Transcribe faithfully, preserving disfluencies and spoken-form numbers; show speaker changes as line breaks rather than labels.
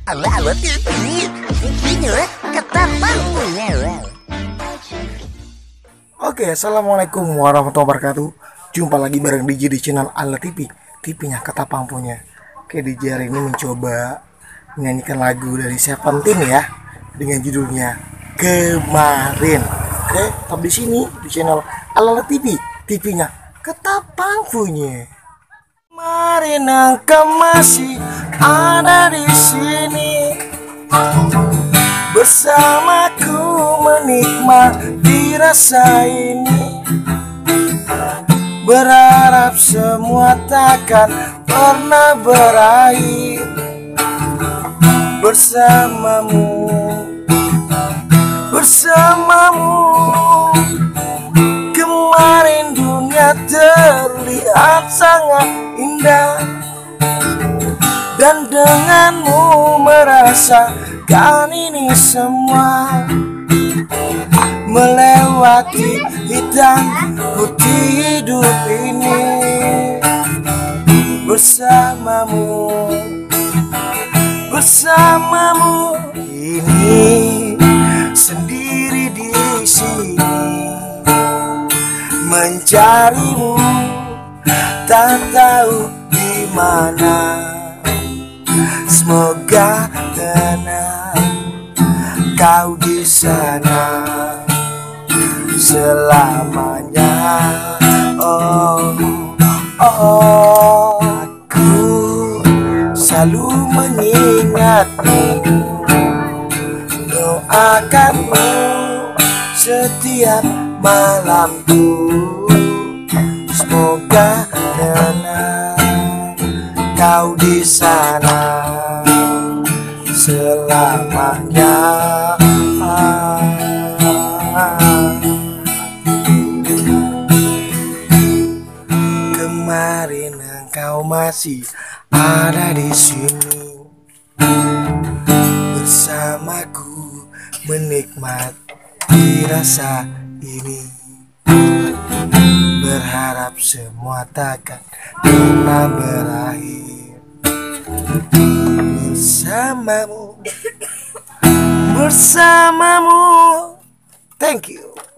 Ala-ala ini, ini ketapang punya.
Oke, assalamualaikum warahmatullahi wabarakatuh. Jumpa lagi bareng D J di channel Ala T V, T V-nya ketapang punya. Oke, D J hari ini mencoba menyanyikan lagu dari Seventeen ya, dengan judulnya Kemarin. Oke, tetap di sini di channel Ala T V, T V-nya ketapang punya. Kemarin engkau masih ada di sini bersamaku menikmati rasa ini, berharap semua takkan pernah berakhir bersamamu, bersamamu. Kemarin dunia terlihat sangat indah, dan denganmu merasakan ini semua, melewati hitam putih hidup ini bersamamu, bersamamu. Ini sendiri di sini mencarimu, tak tahu di mana. Semoga tenang kau di sana selamanya. Oh, oh, aku selalu mengingatmu, doakanmu setiap malamku. Semoga tenang kau di sana selamanya. Kemarin engkau masih ada di sini bersamaku menikmati rasa ini, berharap semua takkan pernah berakhir bersamamu, bersamamu. Thank you.